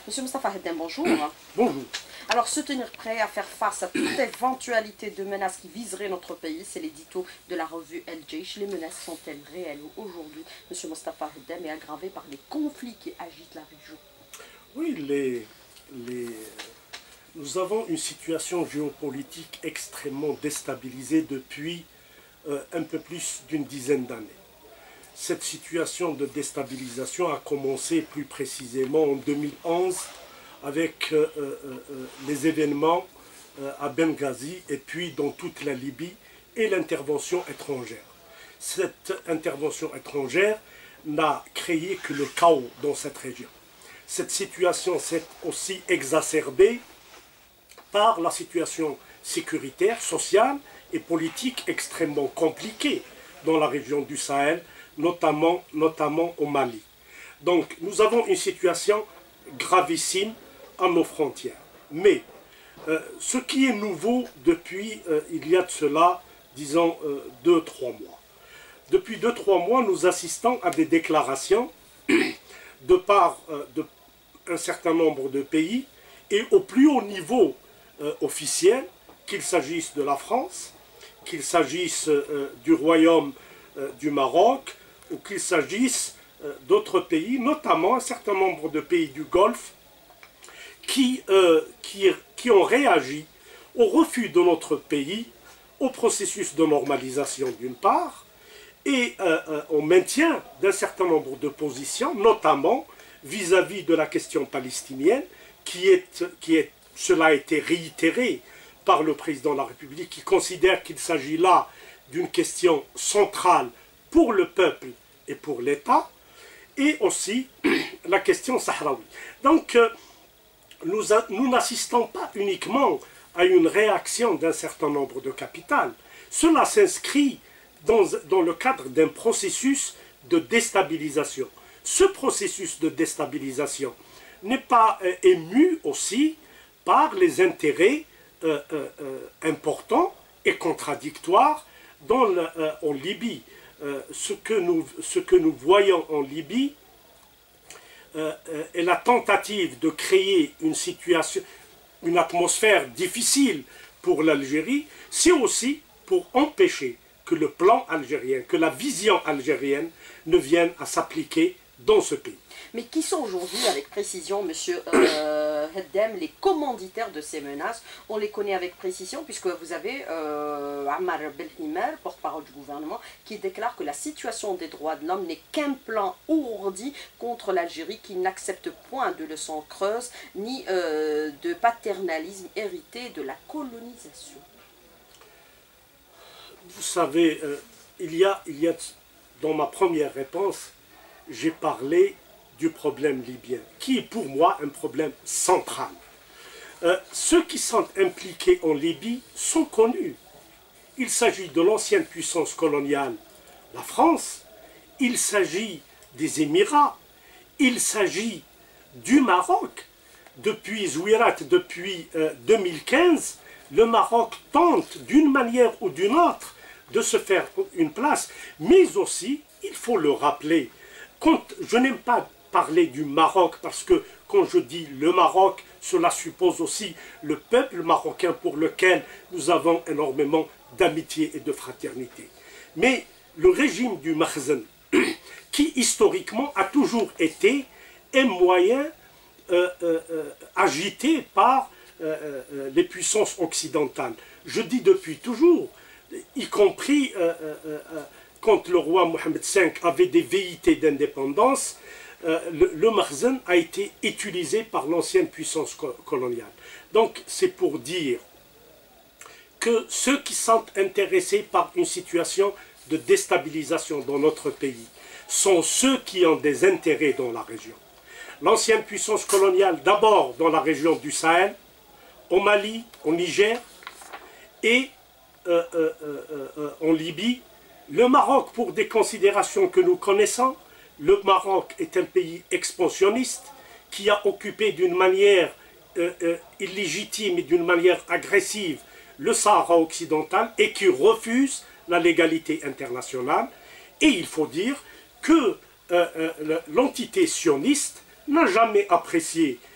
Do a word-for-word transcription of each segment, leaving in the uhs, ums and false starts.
Monsieur Mostafa Heddem, bonjour. Bonjour. Alors, se tenir prêt à faire face à toute éventualité de menaces qui viseraient notre pays, c'est l'édito de la revue El Jaish. Les menaces sont-elles réelles aujourd'hui, Monsieur Mostafa Heddem, est aggravé par les conflits qui agitent la région? Oui, les, les, nous avons une situation géopolitique extrêmement déstabilisée depuis euh, un peu plus d'une dizaine d'années. Cette situation de déstabilisation a commencé plus précisément en deux mille onze avec euh, euh, euh, les événements euh, à Benghazi et puis dans toute la Libye et l'intervention étrangère. Cette intervention étrangère n'a créé que le chaos dans cette région. Cette situation s'est aussi exacerbée par la situation sécuritaire, sociale et politique extrêmement compliquée dans la région du Sahel, notamment, notamment au Mali. Donc nous avons une situation gravissime à nos frontières. Mais euh, ce qui est nouveau depuis euh, il y a de cela, disons, euh, deux, trois mois. Depuis deux, trois mois, nous assistons à des déclarations de part euh, de un certain nombre de pays et au plus haut niveau euh, officiel, qu'il s'agisse de la France, qu'il s'agisse euh, du Royaume euh, du Maroc ou qu'il s'agisse euh, d'autres pays, notamment un certain nombre de pays du Golfe qui, euh, qui, qui ont réagi au refus de notre pays au processus de normalisation d'une part et euh, euh, au maintien d'un certain nombre de positions, notamment vis-à-vis de la question palestinienne, qui est, qui est, cela a été réitéré par le président de la République, qui considère qu'il s'agit là d'une question centrale pour le peuple et pour l'État, et aussi la question sahraoui. Donc, euh, nous, nous n'assistons pas uniquement à une réaction d'un certain nombre de capitales. Cela s'inscrit dans, dans le cadre d'un processus de déstabilisation. Ce processus de déstabilisation n'est pas euh, ému aussi par les intérêts euh, euh, euh, importants et contradictoires dans le, euh, en Libye. Euh, ce, que nous, ce que nous voyons en Libye euh, euh, est la tentative de créer une situation, une atmosphère difficile pour l'Algérie, c'est aussi pour empêcher que le plan algérien, que la vision algérienne ne vienne à s'appliquer dans ce pays. Mais qui sont aujourd'hui, avec précision, Monsieur euh, Heddem, les commanditaires de ces menaces? On les connaît avec précision, puisque vous avez euh, Ammar Belhimer, porte-parole du gouvernement, qui déclare que la situation des droits de l'homme n'est qu'un plan ourdi contre l'Algérie, qui n'accepte point de leçons creuses, ni euh, de paternalisme hérité de la colonisation. Vous savez, euh, il y a, il y a, dans ma première réponse, j'ai parlé du problème libyen, qui est pour moi un problème central. Euh, ceux qui sont impliqués en Libye sont connus. Il s'agit de l'ancienne puissance coloniale, la France, il s'agit des Émirats, il s'agit du Maroc. Depuis Zouirat, depuis euh, deux mille quinze, le Maroc tente d'une manière ou d'une autre de se faire une place, mais aussi, il faut le rappeler, quand, je n'aime pas parler du Maroc parce que quand je dis le Maroc, cela suppose aussi le peuple marocain pour lequel nous avons énormément d'amitié et de fraternité. Mais le régime du Makhzen, qui historiquement a toujours été un moyen euh, euh, euh, agité par euh, euh, les puissances occidentales. Je dis depuis toujours, y compris euh, euh, euh, quand le roi Mohamed cinq avait des velléités d'indépendance, euh, le, le Makhzen a été utilisé par l'ancienne puissance co coloniale. Donc c'est pour dire que ceux qui sont intéressés par une situation de déstabilisation dans notre pays sont ceux qui ont des intérêts dans la région. L'ancienne puissance coloniale, d'abord dans la région du Sahel, au Mali, au Niger et euh, euh, euh, euh, en Libye. Le Maroc, pour des considérations que nous connaissons, le Maroc est un pays expansionniste qui a occupé d'une manière euh, euh, illégitime et d'une manière agressive le Sahara occidental et qui refuse la légalité internationale. Et il faut dire que euh, euh, l'entité sioniste n'a jamais apprécié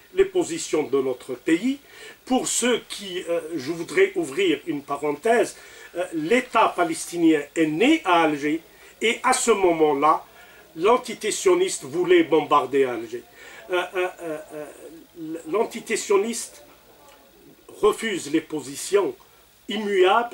les positions de notre pays. Pour ceux qui, euh, je voudrais ouvrir une parenthèse, euh, l'État palestinien est né à Alger et à ce moment-là, l'entité sioniste voulait bombarder Alger. Euh, euh, euh, l'entité sioniste refuse les positions immuables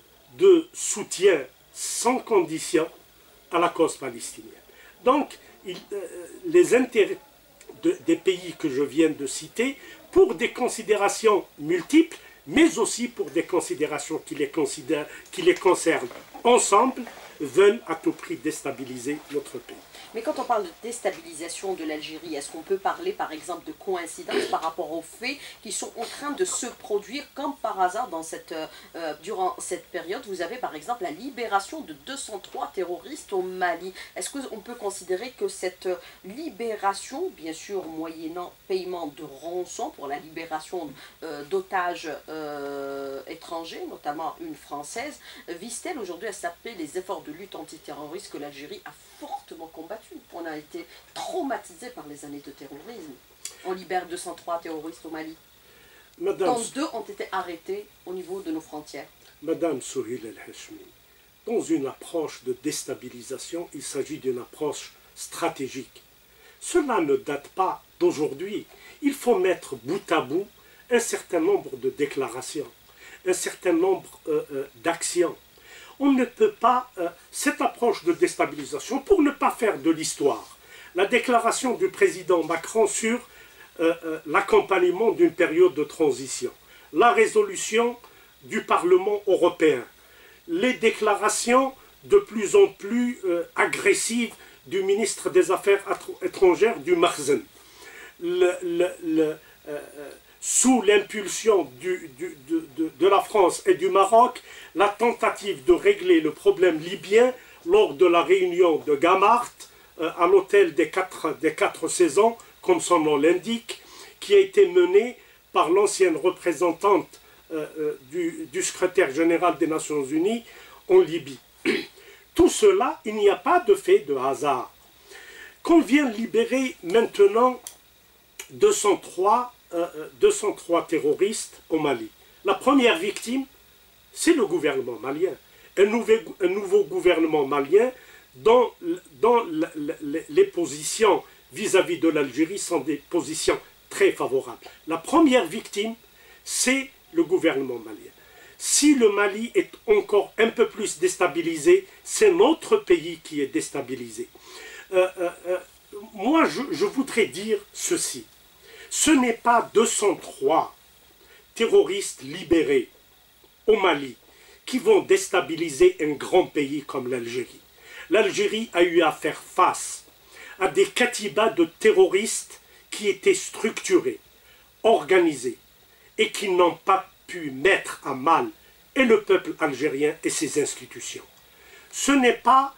de soutien sans condition à la cause palestinienne. Donc, il, euh, les intérêts de, des pays que je viens de citer, pour des considérations multiples, mais aussi pour des considérations qui les, considèrent, qui les concernent ensemble, veulent à tout prix déstabiliser notre pays. Mais quand on parle de déstabilisation de l'Algérie, est-ce qu'on peut parler par exemple de coïncidence par rapport aux faits qui sont en train de se produire comme par hasard dans cette, euh, durant cette période? Vous avez par exemple la libération de deux cent trois terroristes au Mali. Est-ce qu'on peut considérer que cette libération, bien sûr moyennant paiement de rançon pour la libération euh, d'otages euh, étrangers, notamment une française, vise-t-elle aujourd'hui à saper les efforts de lutte antiterroriste que l'Algérie a fortement combattu? On a été traumatisé par les années de terrorisme. On libère deux cent trois terroristes au Mali. Madame, dont deux ont été arrêtés au niveau de nos frontières. Madame Souheil El-Hachmi, dans une approche de déstabilisation, il s'agit d'une approche stratégique. Cela ne date pas d'aujourd'hui. Il faut mettre bout à bout un certain nombre de déclarations, un certain nombre euh, euh, d'actions. On ne peut pas, euh, cette approche de déstabilisation, pour ne pas faire de l'histoire, la déclaration du président Macron sur euh, euh, l'accompagnement d'une période de transition, la résolution du Parlement européen, les déclarations de plus en plus euh, agressives du ministre des Affaires étrangères du Makhzen, le, le, le, euh, sous l'impulsion de, de, de la France et du Maroc, la tentative de régler le problème libyen lors de la réunion de Gamart euh, à l'hôtel des quatre, des quatre saisons, comme son nom l'indique, qui a été menée par l'ancienne représentante euh, euh, du, du secrétaire général des Nations Unies en Libye. Tout cela, il n'y a pas de fait de hasard. Qu'on vient libérer maintenant deux cent trois terroristes au Mali. La première victime, c'est le gouvernement malien. Un nouveau, un nouveau gouvernement malien dont, dont les positions vis-à-vis de l'Algérie sont des positions très favorables. La première victime, c'est le gouvernement malien. Si le Mali est encore un peu plus déstabilisé, c'est notre pays qui est déstabilisé. Euh, euh, euh, moi, je, je voudrais dire ceci. Ce n'est pas deux cent trois terroristes libérés au Mali qui vont déstabiliser un grand pays comme l'Algérie. L'Algérie a eu à faire face à des katibas de terroristes qui étaient structurés, organisés et qui n'ont pas pu mettre à mal et le peuple algérien et ses institutions. Ce n'est pas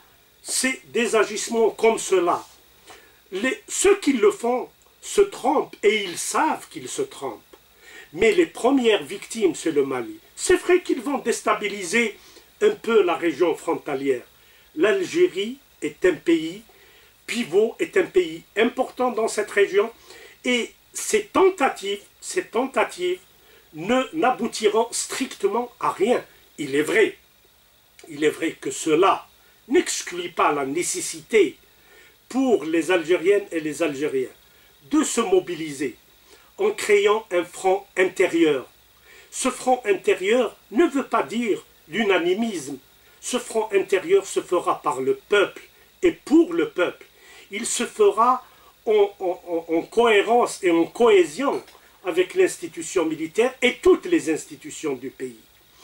des agissements comme cela. Les, ceux qui le font se trompent et ils savent qu'ils se trompent. Mais les premières victimes, c'est le Mali. C'est vrai qu'ils vont déstabiliser un peu la région frontalière. L'Algérie est un pays pivot, est un pays important dans cette région et ces tentatives, ces tentatives n'aboutiront strictement à rien. Il est vrai, il est vrai que cela n'exclut pas la nécessité pour les Algériennes et les Algériens de se mobiliser en créant un front intérieur. Ce front intérieur ne veut pas dire l'unanimisme. Ce front intérieur se fera par le peuple et pour le peuple. Il se fera en, en, en cohérence et en cohésion avec l'institution militaire et toutes les institutions du pays.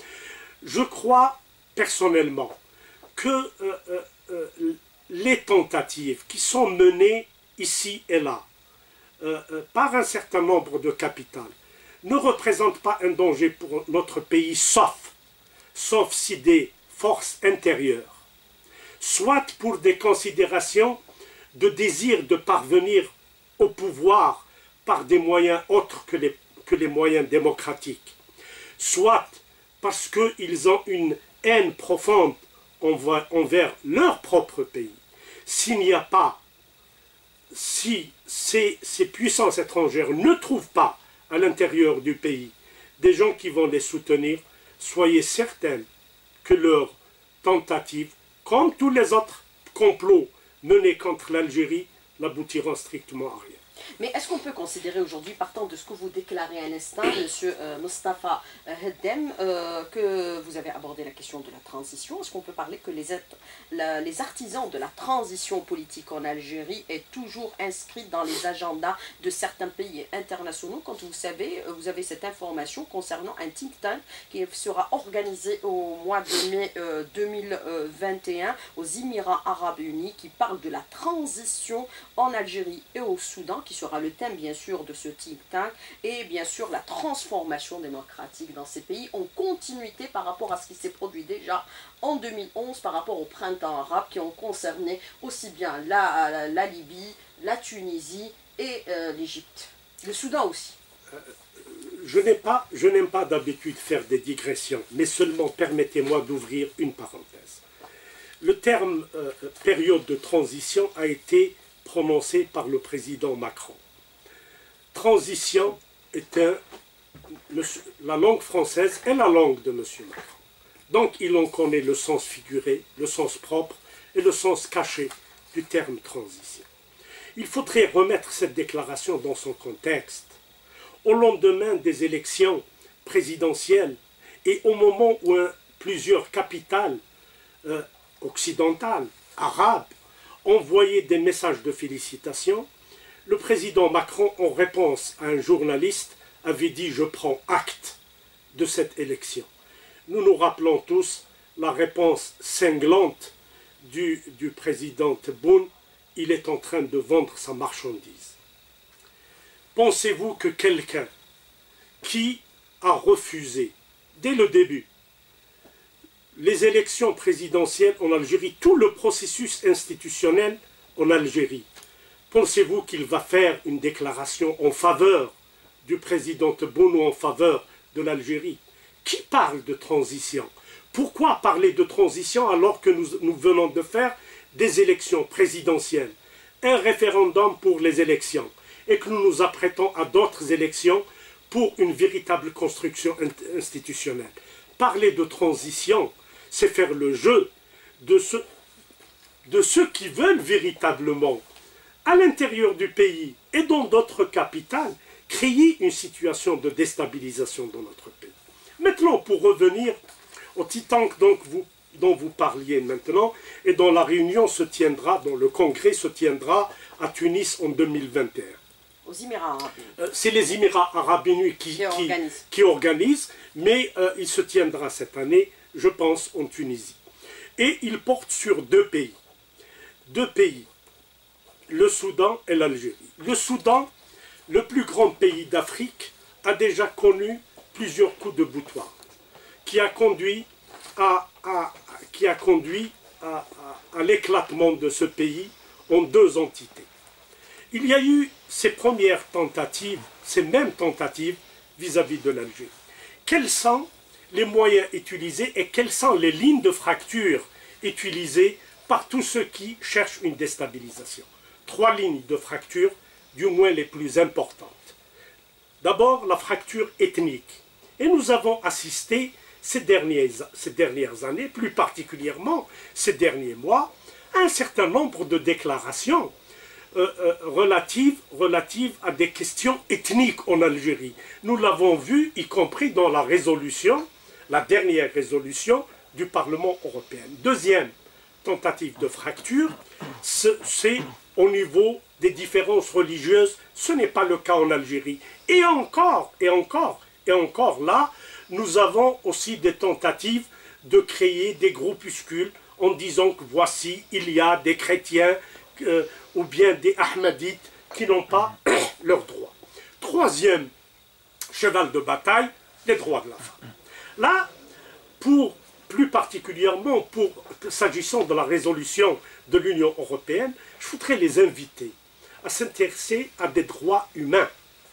Je crois personnellement que euh, euh, les tentatives qui sont menées ici et là euh, euh, par un certain nombre de capitales ne représentent pas un danger pour notre pays, sauf, sauf si des forces intérieures, soit pour des considérations de désir de parvenir au pouvoir par des moyens autres que les, que les moyens démocratiques, soit parce qu'ils ont une haine profonde envers leur propre pays. S'il n'y a pas si ces, ces puissances étrangères ne trouvent pas à l'intérieur du pays des gens qui vont les soutenir, soyez certains que leur tentative, comme tous les autres complots menés contre l'Algérie, n'aboutiront strictement à rien. Mais est-ce qu'on peut considérer aujourd'hui, partant de ce que vous déclarez à l'instant, M. Euh, Mostafa Heddem, euh, que vous avez abordé la question de la transition, est-ce qu'on peut parler que les, la, les artisans de la transition politique en Algérie est toujours inscrit dans les agendas de certains pays internationaux? Quand vous savez, vous avez cette information concernant un think tank qui sera organisé au mois de mai euh, deux mille vingt et un aux Émirats Arabes Unis, qui parle de la transition en Algérie et au Soudan, qui sera le thème bien sûr de ce think tank, et bien sûr la transformation démocratique dans ces pays en continuité par rapport à ce qui s'est produit déjà en deux mille onze par rapport au printemps arabe, qui ont concerné aussi bien la, la, la Libye, la Tunisie et euh, l'Égypte, le Soudan aussi. Euh, je n'aime pas, je n'aime pas d'habitude faire des digressions, mais seulement permettez-moi d'ouvrir une parenthèse. Le terme euh, période de transition a été prononcé par le président Macron. Transition est un, le, la langue française est la langue de M. Macron. Donc il en connaît le sens figuré, le sens propre et le sens caché du terme transition. Il faudrait remettre cette déclaration dans son contexte. Au lendemain des élections présidentielles et au moment où un, plusieurs capitales euh, occidentales, arabes, envoyé des messages de félicitations, le président Macron, en réponse à un journaliste, avait dit « Je prends acte de cette élection ». Nous nous rappelons tous la réponse cinglante du, du président Tebboune « Il est en train de vendre sa marchandise ». Pensez-vous que quelqu'un qui a refusé, dès le début, les élections présidentielles en Algérie, tout le processus institutionnel en Algérie, pensez-vous qu'il va faire une déclaration en faveur du président Tebboune ou en faveur de l'Algérie? Qui parle de transition? Pourquoi parler de transition alors que nous, nous venons de faire des élections présidentielles, un référendum pour les élections, et que nous nous apprêtons à d'autres élections pour une véritable construction institutionnelle? Parler de transition, c'est faire le jeu de, ce, de ceux qui veulent véritablement, à l'intérieur du pays et dans d'autres capitales, créer une situation de déstabilisation dans notre pays. Maintenant, pour revenir au think tank dont vous, dont vous parliez maintenant, et dont la réunion se tiendra, dont le congrès se tiendra à Tunis en deux mille vingt et un. Aux Émirats Arabes Unis. C'est les Émirats Arabes Unis qui, qui, qui, organisent. qui organisent, mais euh, il se tiendra cette année, je pense, en Tunisie. Et il porte sur deux pays. Deux pays, le Soudan et l'Algérie. Le Soudan, le plus grand pays d'Afrique, a déjà connu plusieurs coups de boutoir, qui a conduit à, à, qui a conduit à, à, à l'éclatement de ce pays en deux entités. Il y a eu ces premières tentatives, ces mêmes tentatives vis-à-vis de l'Algérie. Quels sont les moyens utilisés et quelles sont les lignes de fracture utilisées par tous ceux qui cherchent une déstabilisation? Trois lignes de fracture, du moins les plus importantes. D'abord, la fracture ethnique. Et nous avons assisté ces dernières, ces dernières années, plus particulièrement ces derniers mois, à un certain nombre de déclarations euh, euh, relatives, relatives à des questions ethniques en Algérie. Nous l'avons vu, y compris dans la résolution, la dernière résolution du Parlement européen. Deuxième tentative de fracture, c'est au niveau des différences religieuses. Ce n'est pas le cas en Algérie. Et encore, et encore, et encore là, nous avons aussi des tentatives de créer des groupuscules en disant que voici, il y a des chrétiens euh, ou bien des ahmadites qui n'ont pas leurs droits. Troisième cheval de bataille, les droits de la femme. Là, pour, plus particulièrement pour s'agissant de la résolution de l'Union européenne, je voudrais les inviter à s'intéresser à des droits humains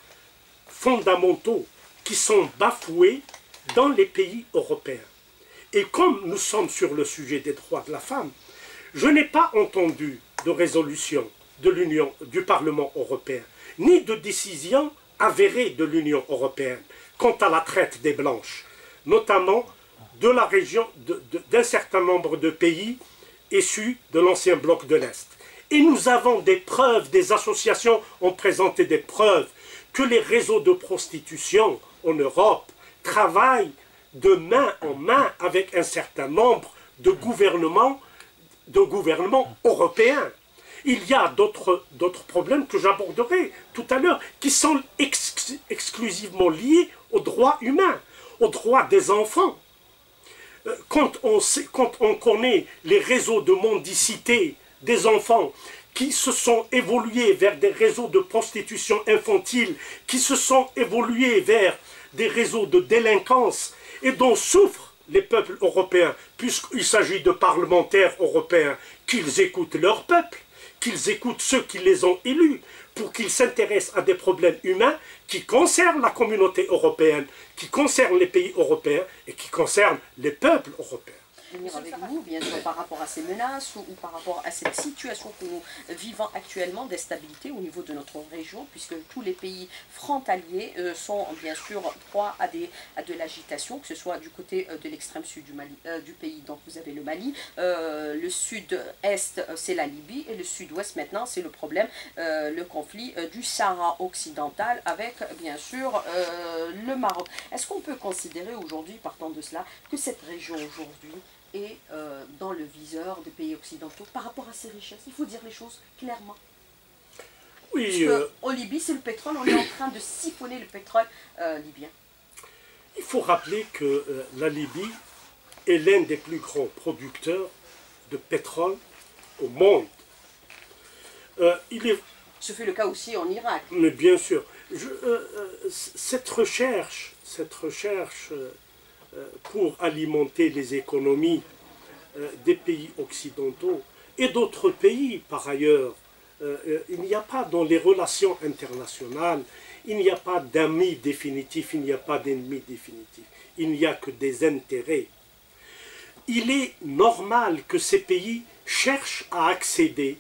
fondamentaux qui sont bafoués dans les pays européens. Et comme nous sommes sur le sujet des droits de la femme, je n'ai pas entendu de résolution de l'Union, du Parlement européen, ni de décision avérée de l'Union européenne quant à la traite des Blanches, notamment de la région d'un certain nombre de pays issus de l'ancien bloc de l'Est. Et nous avons des preuves, des associations ont présenté des preuves que les réseaux de prostitution en Europe travaillent de main en main avec un certain nombre de gouvernements, de gouvernements européens. Il y a d'autres d'autres problèmes que j'aborderai tout à l'heure qui sont ex exclusivement liés aux droits humains, aux droits des enfants. Quand on, sait, quand on connaît les réseaux de mendicité des enfants qui se sont évolués vers des réseaux de prostitution infantile, qui se sont évolués vers des réseaux de délinquance et dont souffrent les peuples européens, puisqu'il s'agit de parlementaires européens, qu'ils écoutent leur peuple, qu'ils écoutent ceux qui les ont élus, pour qu'ils s'intéressent à des problèmes humains qui concernent la communauté européenne, qui concernent les pays européens et qui concernent les peuples européens. Venir avec vous, bien sûr, par rapport à ces menaces ou, ou par rapport à cette situation que nous vivons actuellement d'instabilité au niveau de notre région, puisque tous les pays frontaliers euh, sont bien sûr proies à, des, à de l'agitation, que ce soit du côté euh, de l'extrême sud du, Mali, euh, du pays, donc vous avez le Mali, euh, le sud-est euh, c'est la Libye, et le sud-ouest maintenant c'est le problème, euh, le conflit euh, du Sahara occidental avec bien sûr euh, le Maroc. Est-ce qu'on peut considérer aujourd'hui, partant de cela, que cette région aujourd'hui et euh, dans le viseur des pays occidentaux par rapport à ces richesses? Il faut dire les choses clairement. Oui, euh, en Libye, c'est le pétrole, on est en train de siphonner le pétrole euh, libyen. Il faut rappeler que euh, la Libye est l'un des plus grands producteurs de pétrole au monde. Euh, il est... Ce fut le cas aussi en Irak. Mais bien sûr. Je, euh, euh, cette recherche, cette recherche... Euh, pour alimenter les économies des pays occidentaux et d'autres pays par ailleurs. Il n'y a pas dans les relations internationales, il n'y a pas d'amis définitifs, il n'y a pas d'ennemis définitifs, il n'y a que des intérêts. Il est normal que ces pays cherchent à accéder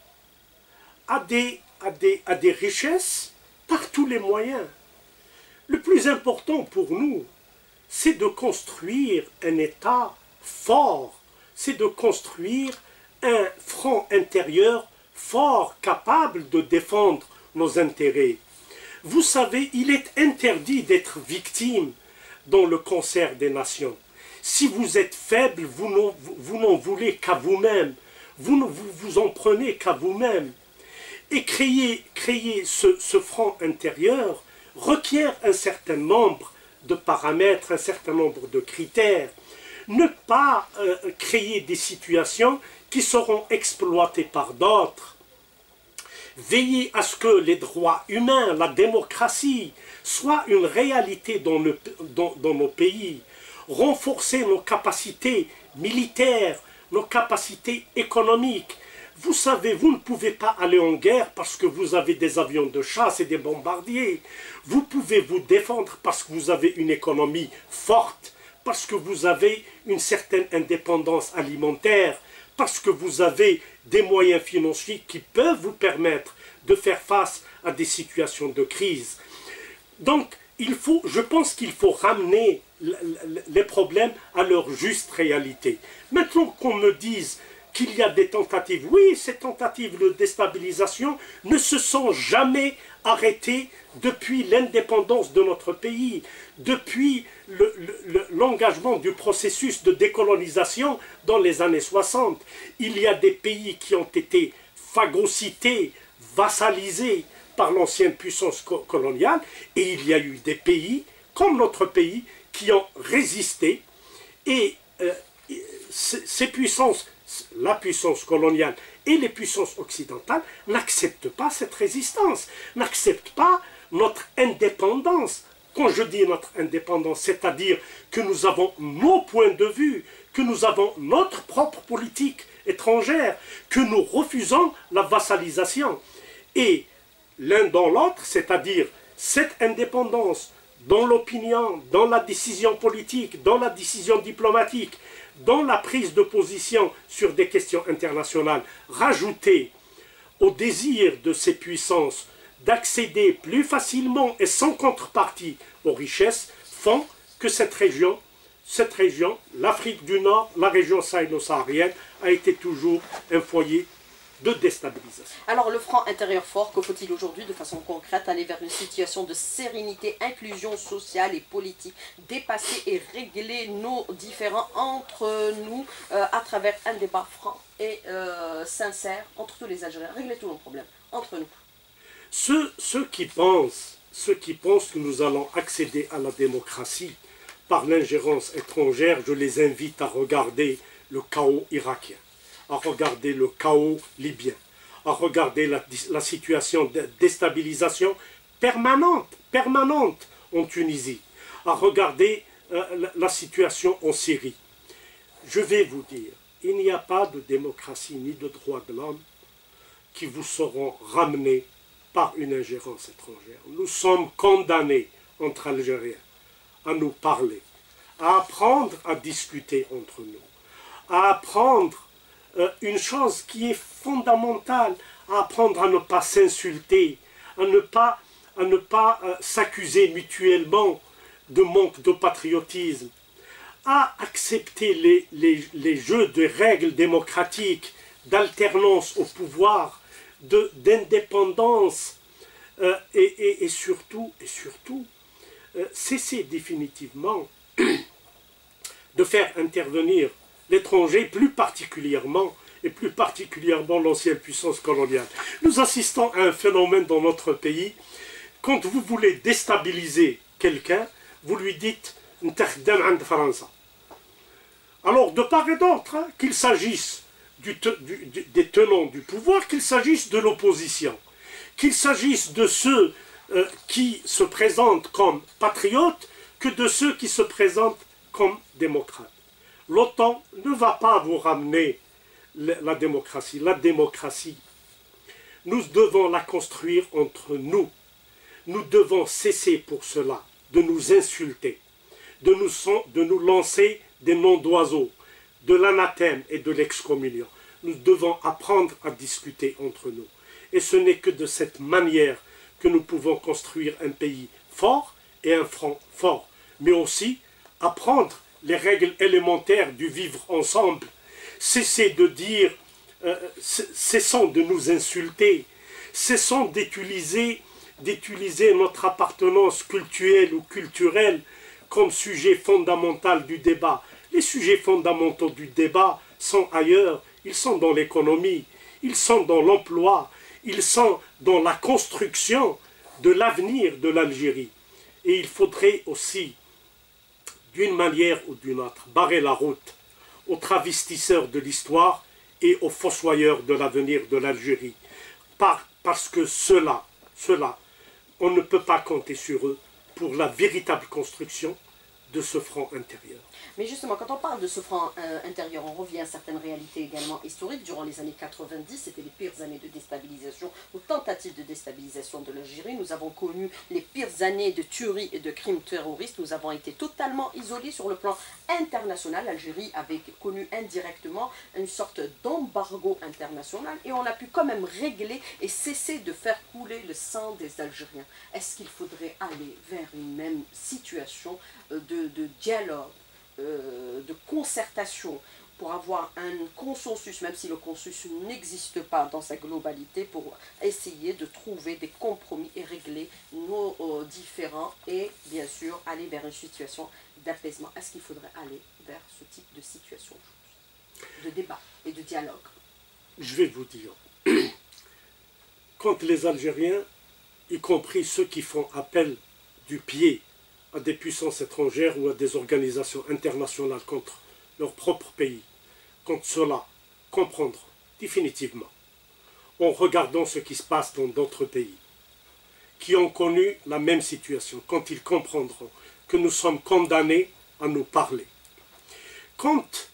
à des, à des, à des richesses par tous les moyens. Le plus important pour nous, c'est de construire un État fort, c'est de construire un front intérieur fort, capable de défendre nos intérêts. Vous savez, il est interdit d'être victime dans le concert des nations. Si vous êtes faible, vous n'en, vous n'en voulez qu'à vous-même, vous ne vous, vous en prenez qu'à vous-même. Et créer, créer ce, ce front intérieur requiert un certain nombre de paramètres, un certain nombre de critères. Ne pas euh, créer des situations qui seront exploitées par d'autres. Veiller à ce que les droits humains, la démocratie, soient une réalité dans, le, dans, dans nos pays. Renforcer nos capacités militaires, nos capacités économiques. Vous savez, vous ne pouvez pas aller en guerre parce que vous avez des avions de chasse et des bombardiers. Vous pouvez vous défendre parce que vous avez une économie forte, parce que vous avez une certaine indépendance alimentaire, parce que vous avez des moyens financiers qui peuvent vous permettre de faire face à des situations de crise. Donc, il faut, je pense qu'il faut ramener les problèmes à leur juste réalité. Maintenant qu'on me dise qu'il y a des tentatives, oui, ces tentatives de déstabilisation ne se sont jamais arrêtées depuis l'indépendance de notre pays, depuis l'engagement le, le, du processus de décolonisation dans les années soixante. Il y a des pays qui ont été phagocytés, vassalisés par l'ancienne puissance coloniale, et il y a eu des pays, comme notre pays, qui ont résisté, et euh, ces puissances, la puissance coloniale et les puissances occidentales n'acceptent pas cette résistance, n'acceptent pas notre indépendance. Quand je dis notre indépendance, c'est-à-dire que nous avons nos points de vue, que nous avons notre propre politique étrangère, que nous refusons la vassalisation. Et l'un dans l'autre, c'est-à-dire cette indépendance dans l'opinion, dans la décision politique, dans la décision diplomatique, dans la prise de position sur des questions internationales, rajoutée au désir de ces puissances d'accéder plus facilement et sans contrepartie aux richesses font que cette région, cette région, l'Afrique du Nord, la région sahélo-saharienne, a été toujours un foyer de déstabilisation. Alors le front intérieur fort, que faut-il aujourd'hui de façon concrète aller vers une situation de sérénité, inclusion sociale et politique, dépasser et régler nos différends entre nous euh, à travers un débat franc et euh, sincère entre tous les Algériens, régler tous nos problèmes entre nous. Ceux, ceux qui pensent, ceux qui pensent que nous allons accéder à la démocratie par l'ingérence étrangère, je les invite à regarder le chaos irakien, à regarder le chaos libyen, à regarder la, la situation de déstabilisation permanente, permanente en Tunisie, à regarder euh, la, la situation en Syrie. Je vais vous dire, il n'y a pas de démocratie ni de droits de l'homme qui vous seront ramenés par une ingérence étrangère. Nous sommes condamnés entre Algériens à nous parler, à apprendre à discuter entre nous, à apprendre euh, une chose qui est fondamentale, à apprendre à ne pas s'insulter, à ne pas, à ne pas euh, s'accuser mutuellement de manque de patriotisme, à accepter les, les, les jeux de règles démocratiques, d'alternance au pouvoir, d'indépendance, euh, et, et, et surtout, et surtout euh, cesser définitivement de faire intervenir l'étranger, plus particulièrement, et plus particulièrement l'ancienne puissance coloniale. Nous assistons à un phénomène dans notre pays. Quand vous voulez déstabiliser quelqu'un, vous lui dites « N'takhdam and France ». Alors, de part et d'autre, hein, qu'il s'agisse du te, du, du, des tenants du pouvoir, qu'il s'agisse de l'opposition, qu'il s'agisse de ceux euh, qui se présentent comme patriotes, que de ceux qui se présentent comme démocrates. L'OTAN ne va pas vous ramener la démocratie. La démocratie, nous devons la construire entre nous. Nous devons cesser pour cela de nous insulter, de nous, de nous lancer des noms d'oiseaux, de l'anathème et de l'excommunion. Nous devons apprendre à discuter entre nous. Et ce n'est que de cette manière que nous pouvons construire un pays fort et un front fort, mais aussi apprendre les règles élémentaires du vivre ensemble. Cesser de dire, euh, cessons de nous insulter, cessons d'utiliser d'utiliser notre appartenance culturelle ou culturelle comme sujet fondamental du débat. Les sujets fondamentaux du débat sont ailleurs, ils sont dans l'économie, ils sont dans l'emploi, ils sont dans la construction de l'avenir de l'Algérie. Et il faudrait aussi, d'une manière ou d'une autre, barrer la route aux travestisseurs de l'histoire et aux fossoyeurs de l'avenir de l'Algérie. Par, parce que ceux-là, ceux-là, on ne peut pas compter sur eux pour la véritable construction de ce front intérieur. Mais justement, quand on parle de ce front euh, intérieur, on revient à certaines réalités également historiques. Durant les années quatre-vingt-dix, c'était les pires années de déstabilisation ou tentatives de déstabilisation de l'Algérie. Nous avons connu les pires années de tueries et de crimes terroristes. Nous avons été totalement isolés sur le plan international. L'Algérie avait connu indirectement une sorte d'embargo international et on a pu quand même régler et cesser de faire couler le sang des Algériens. Est-ce qu'il faudrait aller vers une même situation de, de dialogue, Euh, de concertation pour avoir un consensus, même si le consensus n'existe pas dans sa globalité, pour essayer de trouver des compromis et régler nos euh, différends et bien sûr aller vers une situation d'apaisement. Est-ce qu'il faudrait aller vers ce type de situation, de débat et de dialogue? Je vais vous dire, quand les Algériens, y compris ceux qui font appel du pied à des puissances étrangères ou à des organisations internationales contre leur propre pays, quand cela comprendront définitivement, en regardant ce qui se passe dans d'autres pays, qui ont connu la même situation, quand ils comprendront que nous sommes condamnés à nous parler. Quand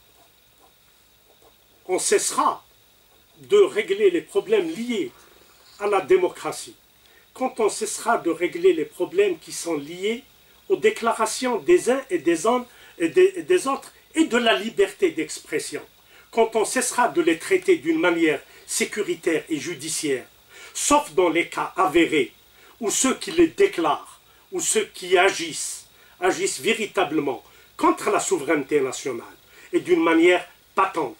on cessera de régler les problèmes liés à la démocratie, quand on cessera de régler les problèmes qui sont liés aux déclarations des uns et des, uns et des, et des autres et de la liberté d'expression, quand on cessera de les traiter d'une manière sécuritaires et judiciaires, sauf dans les cas avérés, où ceux qui les déclarent, ou ceux qui agissent, agissent véritablement contre la souveraineté nationale et d'une manière patente.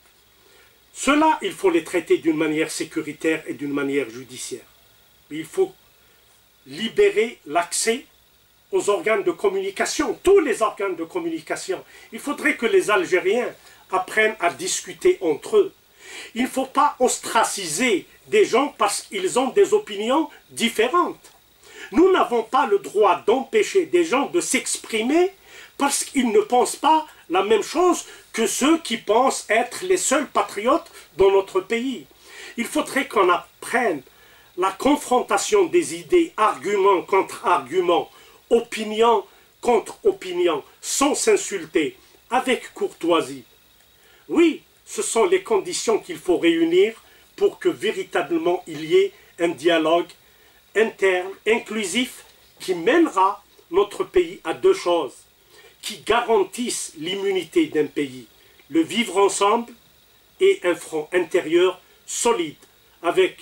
Cela, il faut les traiter d'une manière sécuritaire et d'une manière judiciaire. Il faut libérer l'accès aux organes de communication, tous les organes de communication. Il faudrait que les Algériens apprennent à discuter entre eux. Il ne faut pas ostraciser des gens parce qu'ils ont des opinions différentes. Nous n'avons pas le droit d'empêcher des gens de s'exprimer parce qu'ils ne pensent pas la même chose que ceux qui pensent être les seuls patriotes dans notre pays. Il faudrait qu'on apprenne la confrontation des idées, argument contre argument, opinion contre opinion, sans s'insulter, avec courtoisie. Oui, ce sont les conditions qu'il faut réunir pour que véritablement il y ait un dialogue interne, inclusif, qui mènera notre pays à deux choses, qui garantissent l'immunité d'un pays, le vivre ensemble et un front intérieur solide, avec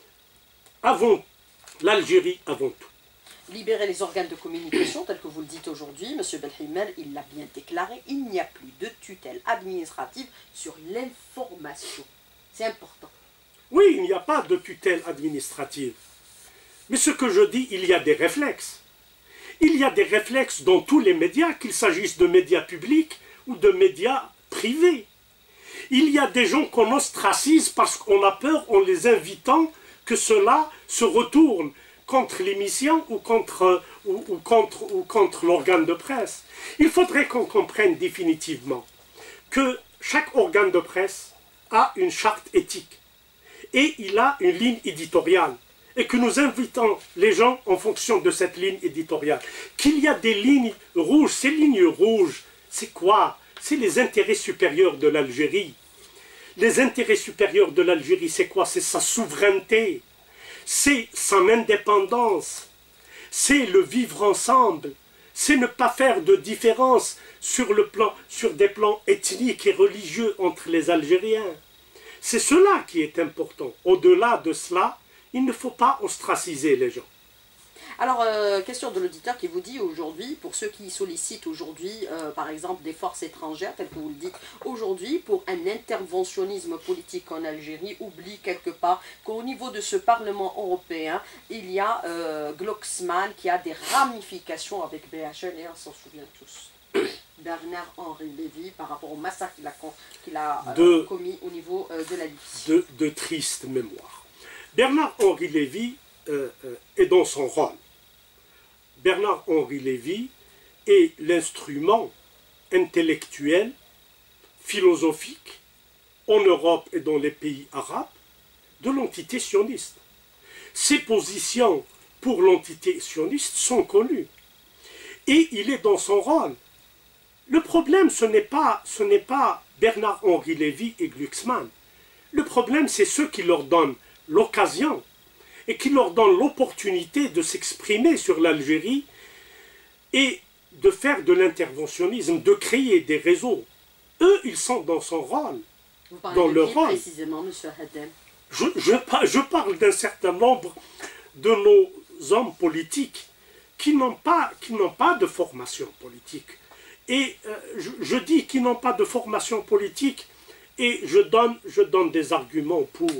avant l'Algérie avant tout. Libérer les organes de communication, tel que vous le dites aujourd'hui, M. Belhimer, il l'a bien déclaré, il n'y a plus de tutelle administrative sur l'information. C'est important. Oui, il n'y a pas de tutelle administrative. Mais ce que je dis, il y a des réflexes. Il y a des réflexes dans tous les médias, qu'il s'agisse de médias publics ou de médias privés. Il y a des gens qu'on ostracise parce qu'on a peur en les invitant que cela se retourne contre l'émission ou contre, ou, ou contre, ou contre l'organe de presse. Il faudrait qu'on comprenne définitivement que chaque organe de presse a une charte éthique et il a une ligne éditoriale et que nous invitons les gens en fonction de cette ligne éditoriale. Qu'il y a des lignes rouges, ces lignes rouges, c'est quoi? C'est les intérêts supérieurs de l'Algérie. Les intérêts supérieurs de l'Algérie, c'est quoi? C'est sa souveraineté. C'est son indépendance, c'est le vivre ensemble, c'est ne pas faire de différence sur, le plan, sur des plans ethniques et religieux entre les Algériens. C'est cela qui est important. Au-delà de cela, il ne faut pas ostraciser les gens. Alors, euh, question de l'auditeur qui vous dit aujourd'hui, pour ceux qui sollicitent aujourd'hui, euh, par exemple, des forces étrangères, tel que vous le dites aujourd'hui, pour un interventionnisme politique en Algérie, oublie quelque part qu'au niveau de ce Parlement européen, il y a euh, Glucksmann qui a des ramifications avec B H L, et on s'en souvient tous. Bernard-Henri Lévy, par rapport au massacre qu'il a, qu'il a euh, de, commis au niveau euh, de la Libye. De, de triste mémoire. Bernard-Henri Lévy euh, euh, est dans son rôle. Bernard-Henri Lévy est l'instrument intellectuel, philosophique, en Europe et dans les pays arabes, de l'entité sioniste. Ses positions pour l'entité sioniste sont connues. Et il est dans son rôle. Le problème, ce n'est pas, ce n'est pas Bernard-Henri Lévy et Glucksmann. Le problème, c'est ceux qui leur donnent l'occasion et qui leur donne l'opportunité de s'exprimer sur l'Algérie et de faire de l'interventionnisme, de créer des réseaux. Eux, ils sont dans son rôle, Vous parlez dans de leur qui, rôle. précisément, M. Haddem? Je, je, je parle d'un certain nombre de nos hommes politiques qui n'ont pas, qui n'ont pas de formation politique. Et euh, je, je dis qu'ils n'ont pas de formation politique et je donne, je donne des arguments pour.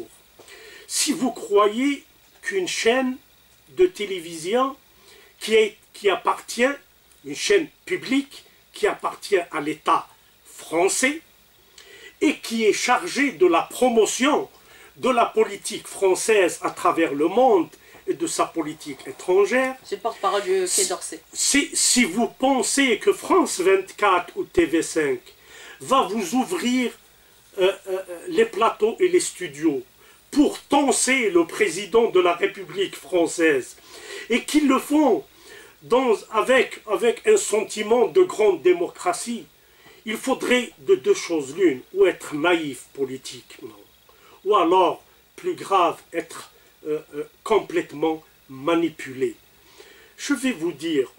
Si vous croyez qu'une chaîne de télévision qui, est, qui appartient, une chaîne publique qui appartient à l'État français et qui est chargée de la promotion de la politique française à travers le monde et de sa politique étrangère. C'est le porte-parole du Quai d'Orsay. Si, si vous pensez que France vingt-quatre ou T V cinq va vous ouvrir euh, euh, les plateaux et les studios pour tenser le président de la République française, et qu'ils le font dans, avec, avec un sentiment de grande démocratie, il faudrait de deux choses l'une, ou être naïf politiquement, ou alors, plus grave, être euh, euh, complètement manipulé. Je vais vous dire,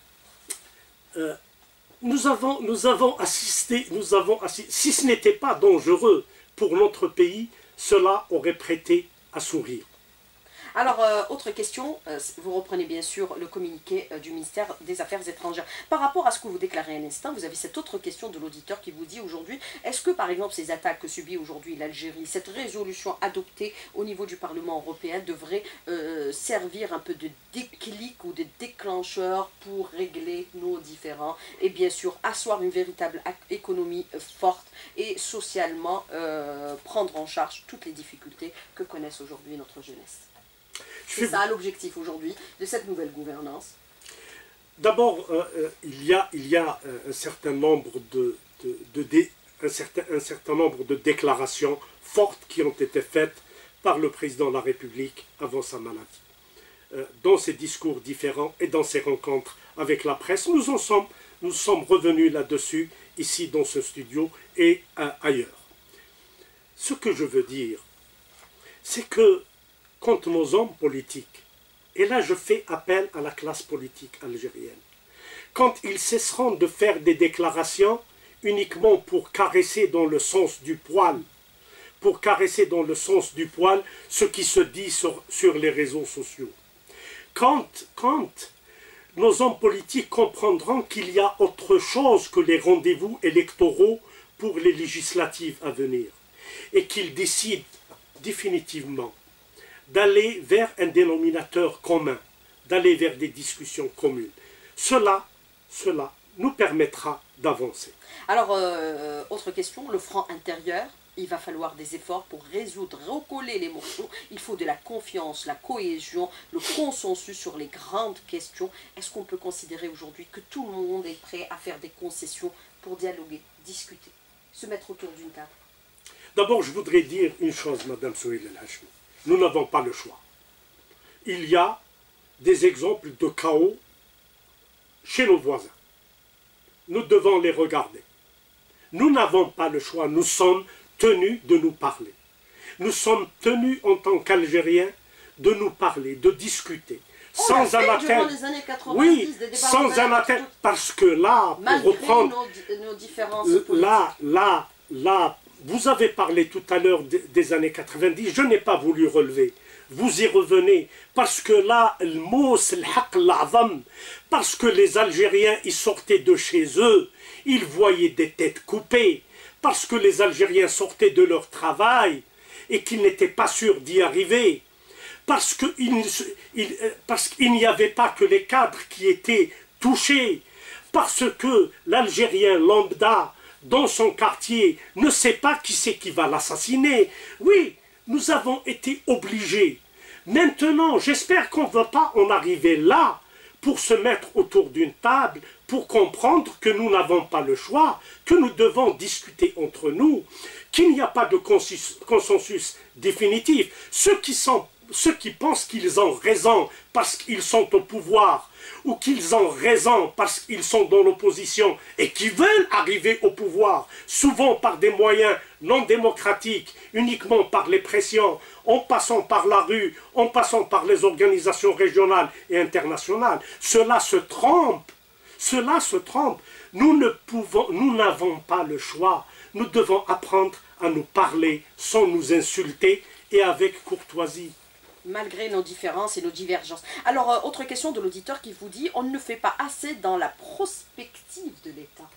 euh, nous, avons, nous avons assisté, nous avons assisté, si ce n'était pas dangereux pour notre pays, cela aurait prêté à sourire. Alors, euh, autre question, euh, vous reprenez bien sûr le communiqué euh, du ministère des Affaires étrangères. Par rapport à ce que vous déclarez à l'instant, vous avez cette autre question de l'auditeur qui vous dit aujourd'hui, est-ce que par exemple ces attaques que subit aujourd'hui l'Algérie, cette résolution adoptée au niveau du Parlement européen devrait euh, servir un peu de déclic ou de déclencheur pour régler nos différends et bien sûr asseoir une véritable économie euh, forte et socialement euh, prendre en charge toutes les difficultés que connaissent aujourd'hui notre jeunesse? C'est ça l'objectif aujourd'hui de cette nouvelle gouvernance. D'abord, euh, euh, il y a, il y a euh, un, certain nombre de, de, de, de un, certain, un certain nombre de déclarations fortes qui ont été faites par le président de la République avant sa maladie. Euh, dans ses discours différents et dans ses rencontres avec la presse, nous en sommes, nous sommes revenus là-dessus, ici dans ce studio et euh, ailleurs. Ce que je veux dire, c'est que quand nos hommes politiques, et là je fais appel à la classe politique algérienne, quand ils cesseront de faire des déclarations uniquement pour caresser dans le sens du poil, pour caresser dans le sens du poil ce qui se dit sur, sur les réseaux sociaux, quand, quand nos hommes politiques comprendront qu'il y a autre chose que les rendez-vous électoraux pour les législatives à venir, et qu'ils décident définitivement d'aller vers un dénominateur commun, d'aller vers des discussions communes. Cela, cela nous permettra d'avancer. Alors, euh, autre question, le front intérieur, il va falloir des efforts pour résoudre, recoller les morceaux. Il faut de la confiance, la cohésion, le consensus sur les grandes questions. Est-ce qu'on peut considérer aujourd'hui que tout le monde est prêt à faire des concessions pour dialoguer, discuter, se mettre autour d'une table? D'abord, je voudrais dire une chose, Madame Souheil El Hachmi. Nous n'avons pas le choix. Il y a des exemples de chaos chez nos voisins. Nous devons les regarder. Nous n'avons pas le choix. Nous sommes tenus de nous parler. Nous sommes tenus en tant qu'Algériens de nous parler, de discuter. On sans a fait anathème. Durant les années quatre-vingt-dix, oui, des débats sans anathème. Parce que là, malgré pour reprendre... nos, nos différences là, politiques. Là, là, là, vous avez parlé tout à l'heure des années quatre-vingt-dix, je n'ai pas voulu relever. Vous y revenez, parce que là, le mot, c'est le haq l'azam, parce que les Algériens, ils sortaient de chez eux, ils voyaient des têtes coupées, parce que les Algériens sortaient de leur travail et qu'ils n'étaient pas sûrs d'y arriver, parce qu'il il, parce qu'il n'y avait pas que les cadres qui étaient touchés, parce que l'Algérien lambda, dans son quartier, ne sait pas qui c'est qui va l'assassiner. Oui, nous avons été obligés. Maintenant, j'espère qu'on ne va pas en arriver là pour se mettre autour d'une table, pour comprendre que nous n'avons pas le choix, que nous devons discuter entre nous, qu'il n'y a pas de consensus, consensus définitif. Ceux qui, sont, ceux qui pensent qu'ils ont raison parce qu'ils sont au pouvoir, ou qu'ils ont raison parce qu'ils sont dans l'opposition et qui veulent arriver au pouvoir, souvent par des moyens non démocratiques, uniquement par les pressions, en passant par la rue, en passant par les organisations régionales et internationales. Cela se trompe, cela se trompe. Nous ne pouvons, nous n'avons pas le choix. Nous devons apprendre à nous parler sans nous insulter et avec courtoisie. Malgré nos différences et nos divergences. Alors, euh, autre question de l'auditeur qui vous dit, on ne fait pas assez dans la prospective de l'État.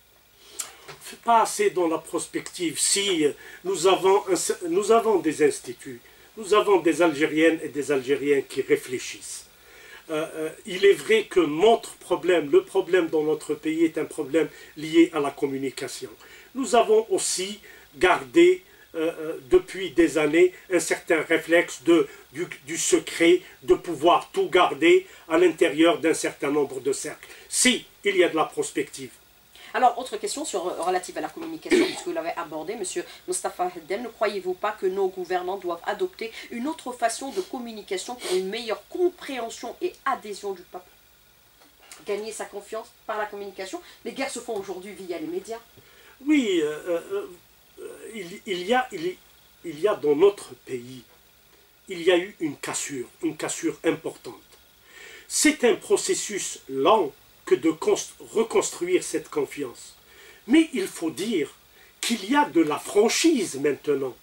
On ne fait pas assez dans la prospective. Si nous avons, un, nous avons des instituts, nous avons des Algériennes et des Algériens qui réfléchissent. Euh, euh, il est vrai que notre problème, le problème dans notre pays est un problème lié à la communication. Nous avons aussi gardé Euh, depuis des années un certain réflexe de, du, du secret, de pouvoir tout garder à l'intérieur d'un certain nombre de cercles. Si, il y a de la prospective. Alors, autre question sur, relative à la communication, puisque vous l'avez abordé, M. Mostafa Heddem, ne croyez-vous pas que nos gouvernants doivent adopter une autre façon de communication pour une meilleure compréhension et adhésion du peuple? Gagner sa confiance par la communication? Les guerres se font aujourd'hui via les médias. Oui, euh, euh, Il, il, y a, il, il y a dans notre pays, il y a eu une cassure, une cassure importante. C'est un processus lent que de reconstruire cette confiance. Mais il faut dire qu'il y a de la franchise maintenant,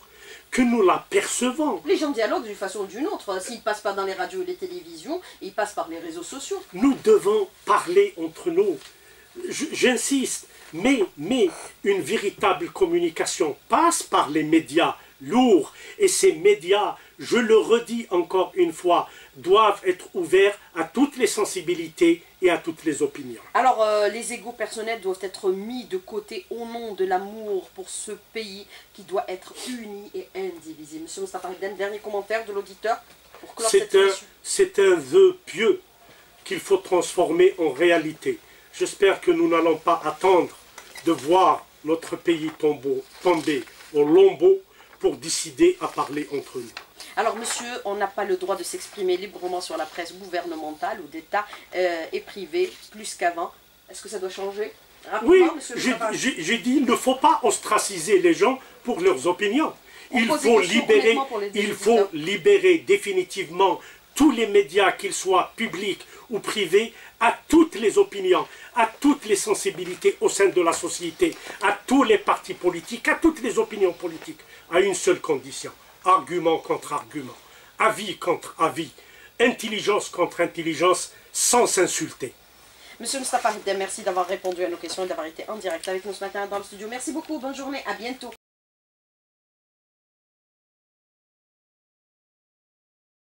que nous la percevons. Les gens dialoguent d'une façon ou d'une autre. S'ils ne passent pas dans les radios et les télévisions, ils passent par les réseaux sociaux. Nous devons parler entre nous. J'insiste, mais, mais une véritable communication passe par les médias lourds. Et ces médias, je le redis encore une fois, doivent être ouverts à toutes les sensibilités et à toutes les opinions. Alors, euh, les égos personnels doivent être mis de côté au nom de l'amour pour ce pays qui doit être uni et indivisible. Monsieur Moustapha Heddem, dernier commentaire de l'auditeur pour clore cette émission. C'est un vœu pieux qu'il faut transformer en réalité. J'espère que nous n'allons pas attendre de voir notre pays tomber, tomber au lambeau pour décider à parler entre nous. Alors, monsieur, on n'a pas le droit de s'exprimer librement sur la presse gouvernementale ou d'État euh, et privée plus qu'avant. Est-ce que ça doit changer? Oui, j'ai dit, il ne faut pas ostraciser les gens pour leurs opinions. Il faut, libérer, il faut libérer définitivement tous les médias, qu'ils soient publics ou privés, à toutes les opinions, à toutes les sensibilités au sein de la société, à tous les partis politiques, à toutes les opinions politiques, à une seule condition: argument contre argument, avis contre avis, intelligence contre intelligence, sans s'insulter. Monsieur Moustapha Heddem, merci d'avoir répondu à nos questions et d'avoir été en direct avec nous ce matin dans le studio. Merci beaucoup, bonne journée, à bientôt.